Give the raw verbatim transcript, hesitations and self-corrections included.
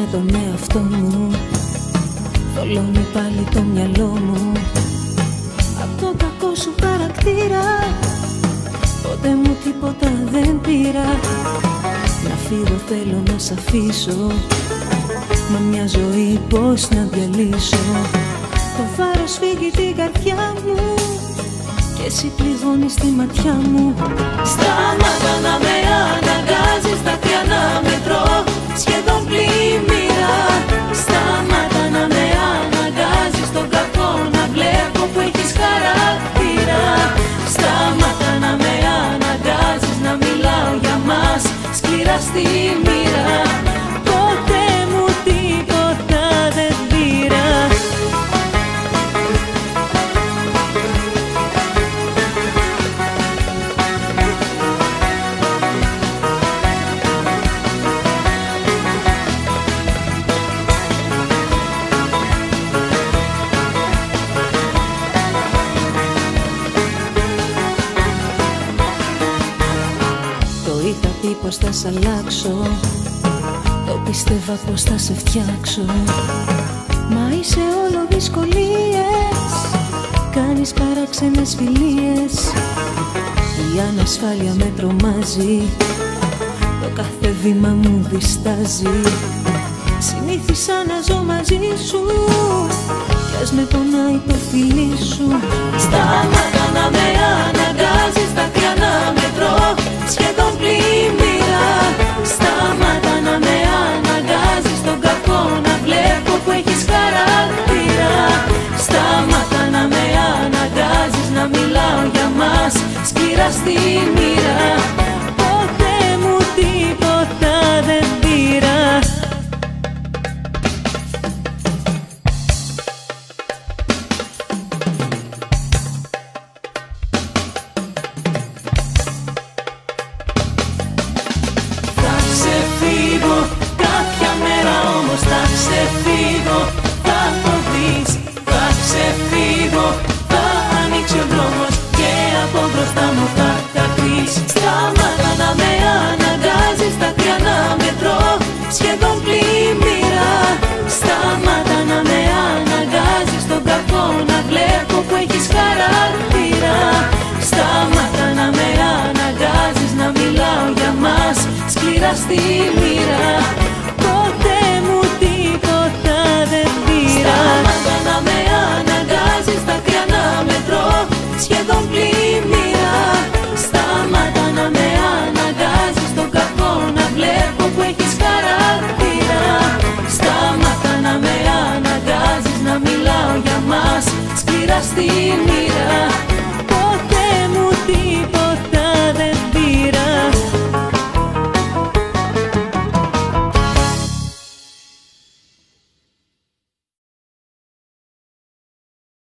με τον εαυτό μου, θολώνει πάλι το μυαλό μου. Απ' τον κακό σου χαρακτήρα ποτέ μου τίποτα δεν πήρα. Να φύγω θέλω να σ' αφήσω, μα μια ζωή πώς να διαλύσω. Το βάρος φύγει την καρδιά μου και εσύ πληγώνεις τη ματιά μου. Σταμάτα να με αναγκάζεις, δάκρυα να μετρώ, σχεδόν πλημμύρα. Σταμάτα να με αναγκάζεις, τον κακό να βλέπω που έχεις χαρακτήρα. Σταμάτα να με αναγκάζεις, να μιλάω για μας σκληρά στη μοίρα. Ποτέ μου τίποτα δεν πήρα. Είχα πει πως θα σ' αλλάξω, το πίστευα πως θα σε φτιάξω. Μα είσαι όλο δυσκολίες, κάνεις παράξενες φιλίες. Η ανασφάλεια με τρομάζει, το κάθε βήμα μου διστάζει. Συνήθισα να ζω μαζί σου κι ας με πονάει το φιλί σου. Σταμάτα να με αναγκάζεις, δάκρυα να μετρώ, σχεδόν πλημμύρα. Σταμάτα να με αναγκάζεις, τον κακό να βλέπω που έχεις χαρακτήρα. Σταμάτα να με αναγκάζεις, να μιλάω για μας σκληρά στη μοίρα. Ποτέ μου τίποτα δεν πήρα. Κάποια μέρα όμως θα ξεφύγω, θα το δεις. Θα ξεφύγω, θα ανοίξει ο δρόμος και από μπροστά μου θα καθείς. Σταμάτα να με αναγκάζεις, δάκρυα να μετρώ, σχεδόν πλημμύρα. Σταμάτα να με αναγκάζεις, τον κακό να βλέπω που έχεις χαρακτήρα. Σταμάτα να με αναγκάζεις, να μιλάω για μας σκληρά στη μοίρα. Ποτέ μου τίποτα δεν πήρα. Σταμάτα να με αναγκάζεις, δάκρυα να μετρώ, σχεδόν πλημμύρα. Σταμάτα να με αναγκάζεις, τον κακό να βλέπω που έχεις χαρακτήρα. Σταμάτα να με αναγκάζεις, να μιλάω για μας σκληρά στη μοίρα.